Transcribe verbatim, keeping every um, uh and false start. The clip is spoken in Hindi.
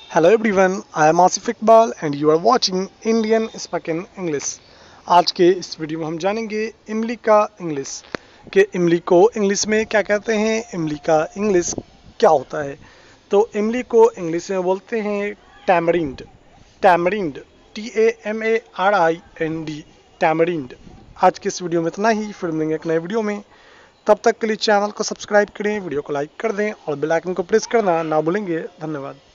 Hello everyone, I am Asif Iqbal and you are watching Indian Spoken English। आज के इस वीडियो में हम जानेंगे इमली का इंग्लिश कि इमली को इंग्लिश में क्या कहते हैं, इमली का इंग्लिश क्या होता है। तो इमली को इंग्लिश में बोलते हैं tamarind. Tamarind T A M A R I N D tamarind. आज के इस वीडियो में इतना ही, फिर मिलेंगे एक नए वीडियो में। तब तक के लिए चैनल को सब्सक्राइब करें, वीडियो को लाइक कर दें और बेल आइकन को प्रेस करना ना भूलेंगे। धन्यवाद।